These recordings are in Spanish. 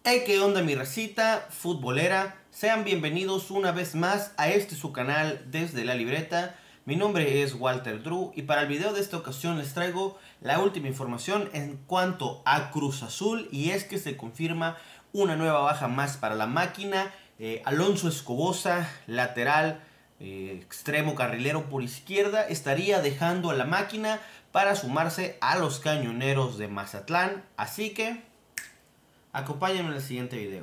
Hey, ¿qué onda mi racita futbolera? Sean bienvenidos una vez más a su canal Desde la Libreta. Mi nombre es Walter Drew y para el video de esta ocasión les traigo la última información en cuanto a Cruz Azul, y es que se confirma una nueva baja más para la máquina. Alonso Escobosa, lateral, extremo carrilero por izquierda, estaría dejando a la máquina para sumarse a los Cañoneros de Mazatlán. Así que acompáñenme en el siguiente video.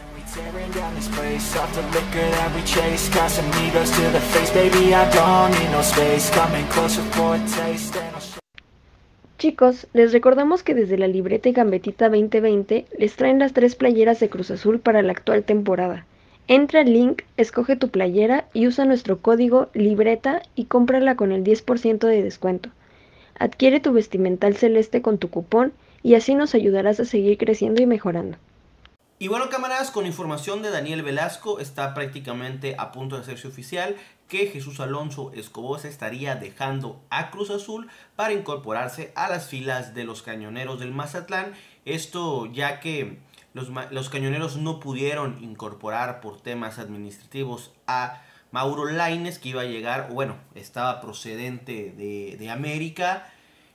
Chicos, les recordamos que desde la Libreta y Gambetita 2020 les traen las 3 playeras de Cruz Azul para la actual temporada. Entra al link, escoge tu playera y usa nuestro código LIBRETA y cómprala con el 10% de descuento. Adquiere tu vestimental celeste con tu cupón y así nos ayudarás a seguir creciendo y mejorando. Y bueno, camaradas, con información de Daniel Velasco, está prácticamente a punto de hacerse oficial que Jesús Alonso Escobosa estaría dejando a Cruz Azul para incorporarse a las filas de los Cañoneros del Mazatlán. Esto ya que los Cañoneros no pudieron incorporar por temas administrativos a Mauro Lainez, que iba a llegar, bueno, estaba procedente de América.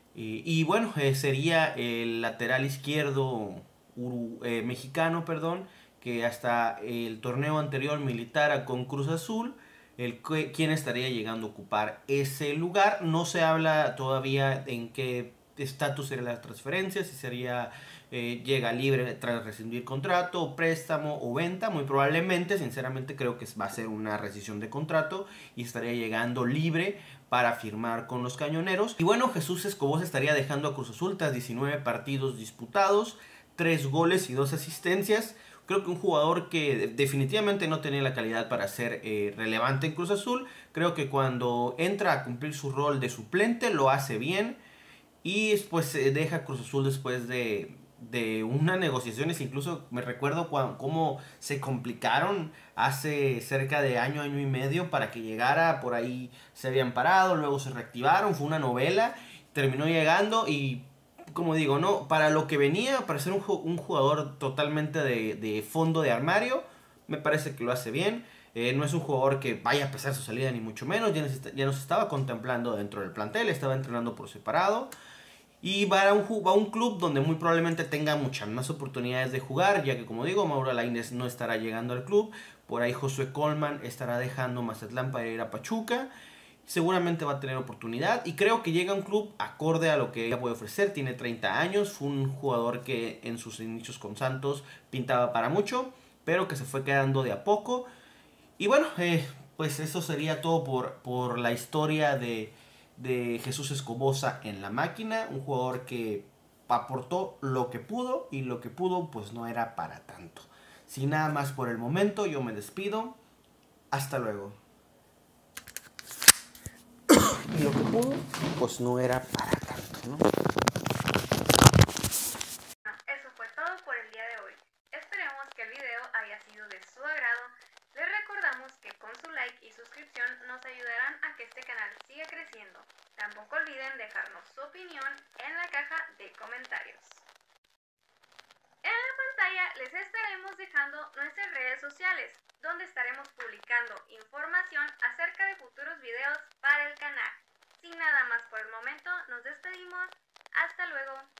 Y bueno, sería el lateral izquierdo mexicano, perdón, que hasta el torneo anterior militara con Cruz Azul, quien estaría llegando a ocupar ese lugar. No se habla todavía en qué estatus sería la transferencia, si sería llega libre tras rescindir contrato, préstamo o venta. Muy probablemente, sinceramente creo que va a ser una rescisión de contrato y estaría llegando libre para firmar con los Cañoneros. Y bueno, Jesús Escobosa estaría dejando a Cruz Azul tras 19 partidos disputados, 3 goles y 2 asistencias. Creo que un jugador que definitivamente no tenía la calidad para ser relevante en Cruz Azul. Creo que cuando entra a cumplir su rol de suplente lo hace bien. Y después deja Cruz Azul después de unas negociaciones. Incluso me recuerdo cómo se complicaron hace cerca de año y medio para que llegara. Por ahí se habían parado, luego se reactivaron, fue una novela, terminó llegando y, como digo, no, para lo que venía, para ser un jugador totalmente de fondo de armario, me parece que lo hace bien. No es un jugador que vaya a pesar su salida, ni mucho menos. Ya no se estaba contemplando dentro del plantel, estaba entrenando por separado. Y va a un club donde muy probablemente tenga muchas más oportunidades de jugar, ya que, como digo, Mauro Lainez no estará llegando al club. Por ahí Josué Colman estará dejando Mazatlán para ir a Pachuca. Seguramente va a tener oportunidad y creo que llega a un club acorde a lo que ella puede ofrecer. Tiene 30 años, fue un jugador que en sus inicios con Santos pintaba para mucho, pero que se fue quedando de a poco. Y bueno, pues eso sería todo por la historia de Jesús Escobosa en la máquina. Un jugador que aportó lo que pudo y lo que pudo pues no era para tanto. Sin nada más por el momento, yo me despido. Hasta luego. Y lo que pudo pues no era para tanto, ¿no? Eso fue todo por el día de hoy. Esperemos que el video haya sido de su agrado. Les recordamos que con su like y suscripción nos ayudarán a que este canal siga creciendo. Tampoco olviden dejarnos su opinión en la caja de comentarios. En la pantalla les estaremos dejando nuestras redes sociales, donde estaremos publicando información acerca de futuros videos para el canal. Sin nada más por el momento, nos despedimos. Hasta luego.